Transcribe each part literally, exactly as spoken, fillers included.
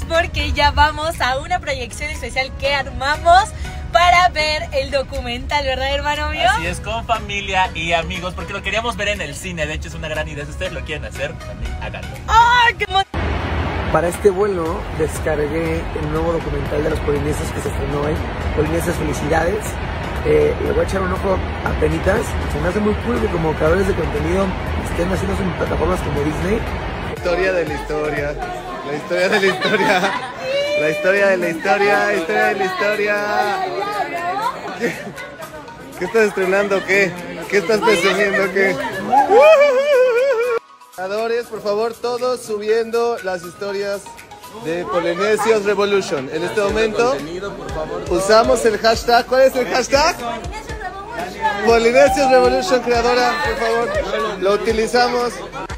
porque ya vamos a una proyección especial que armamos para ver el documental, ¿verdad, hermano mío? Así es, con familia y amigos, porque lo queríamos ver en el cine. De hecho, es una gran idea. Si ustedes lo quieren hacer, también háganlo. ¡Ay, qué emoción! Para este vuelo descargué el nuevo documental de los polinesios que se estrenó hoy, Polinesios Felicidades. Eh, le voy a echar un ojo a penitas. Se me hace muy cool que como creadores de contenido estén haciendo en plataformas como Disney. Historia de la historia, la historia de la historia, la historia de la historia, la historia de la historia. ¿Qué, ¿Qué estás estrenando? ¿Qué? ¿Qué estás presumiendo? ¿Qué? Creadores, por favor, todos subiendo las historias de Polinesios Revolution. En este momento usamos el hashtag. ¿Cuál es el hashtag? Polinesios Revolution, creadora, por favor. Lo utilizamos.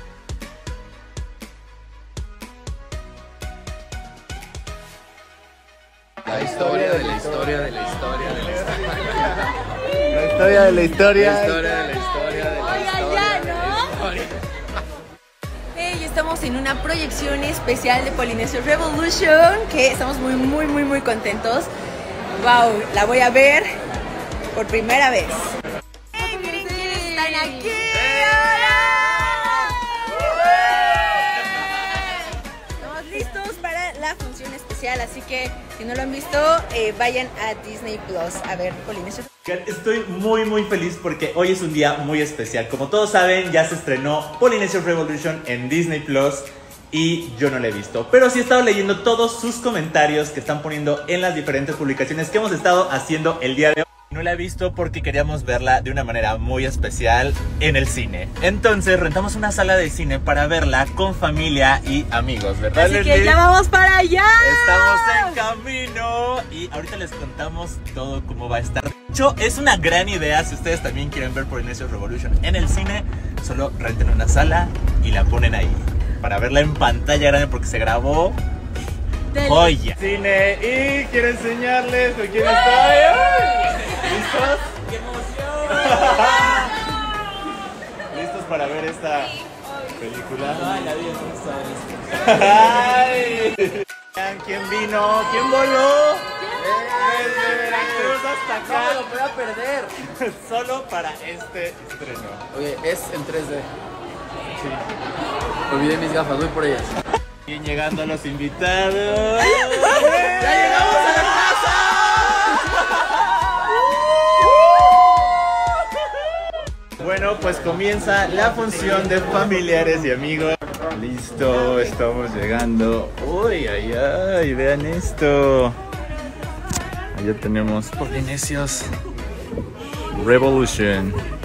La historia de la historia de la historia de la historia. La historia de la historia. La historia de la historia de la historia. Hey, estamos en una proyección especial de Polinesios Revolution, que estamos muy, muy, muy, muy contentos. Wow, la voy a ver por primera vez. Hey, miren quiénes están aquí. Estamos listos para la función especial, así que si no lo han visto, eh, vayan a Disney Plus a ver Polinesios. Estoy muy muy feliz porque hoy es un día muy especial. Como todos saben, ya se estrenó Polinesios Revolution en Disney Plus y yo no la he visto, pero sí he estado leyendo todos sus comentarios que están poniendo en las diferentes publicaciones que hemos estado haciendo el día de hoy. No la he visto porque queríamos verla de una manera muy especial en el cine. Entonces rentamos una sala de cine para verla con familia y amigos, ¿verdad, Así Leslie? que ya vamos para allá. Estamos en camino y ahorita les contamos todo cómo va a estar. De hecho, es una gran idea si ustedes también quieren ver Polinesios Revolution en el cine. Solo renten una sala y la ponen ahí para verla en pantalla grande porque se grabó joya. Cine y quiero enseñarles con quién estoy. ¿Listos? ¡Qué emoción! ¿Listos para ver esta película? Ay, la vida ¡ay! ¿Quién vino? ¿Quién voló? Desde Veracruz hasta acá. No me lo puedo perder. Solo para este estreno. Oye, es en tres D. Sí. Olvidé mis gafas, voy por ellas. Bien, llegando los invitados. ¡Ya llegamos a la casa! Bueno, pues comienza la función de familiares y amigos. Listo, estamos llegando. Uy, ay, ay, vean esto. Allá tenemos Polinesios Revolution.